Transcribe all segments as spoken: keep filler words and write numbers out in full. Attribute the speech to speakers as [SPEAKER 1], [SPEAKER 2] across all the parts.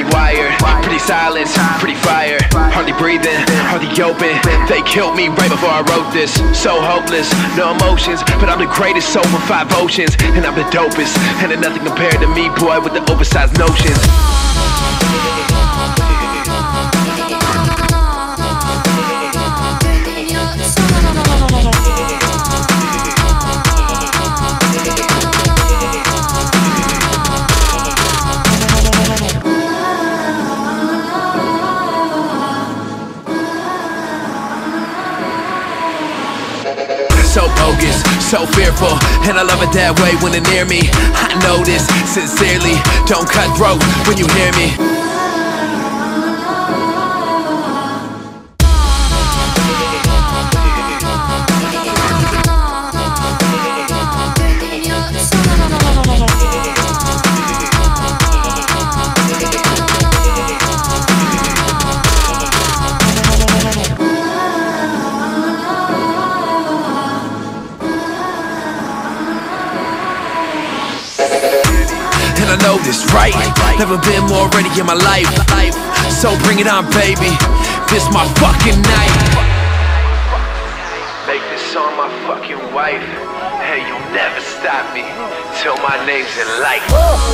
[SPEAKER 1] pretty wired, pretty silent, pretty fire. Hardly breathing, hardly open. They killed me right before I wrote this. So hopeless, no emotions, but I'm the greatest over five oceans. And I'm the dopest, and there's nothing compared to me, boy, with the oversized notions. So bogus, so fearful, and I love it that way when they're near me. I know this sincerely, don't cut throat when you hear me. And I know this, right? Never been more ready in my life. So bring it on, baby. This my fucking night. Make this song my fucking wife. Hey, you'll never stop me till my name's in light.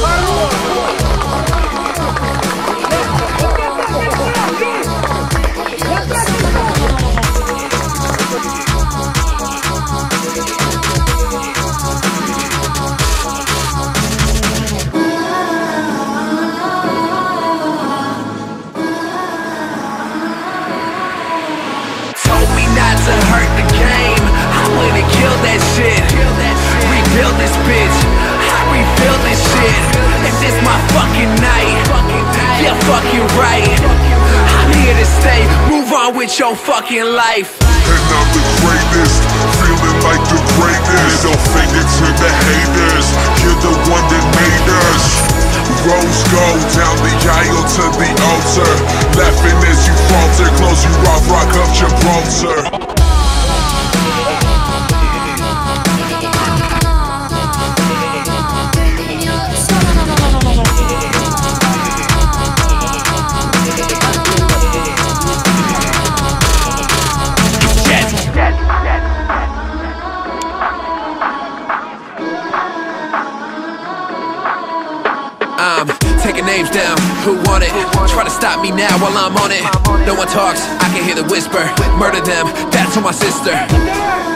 [SPEAKER 1] To hurt the game, I went and killed that shit. Rebuild this bitch, I rebuild this shit. And this my fucking night, yeah, fucking right. I'm here to stay, move on with your fucking life.
[SPEAKER 2] And I'm the greatest, feeling like the greatest. Middle finger to the haters, you're the one that made us. Rose gold down the aisle to the altar. Laughing as you falter, close you off, rock up Gibraltar. I'm taking names down, who want it? Try to stop me now while I'm on it. No one talks, I can hear the whisper. Murder them, that's on my sister.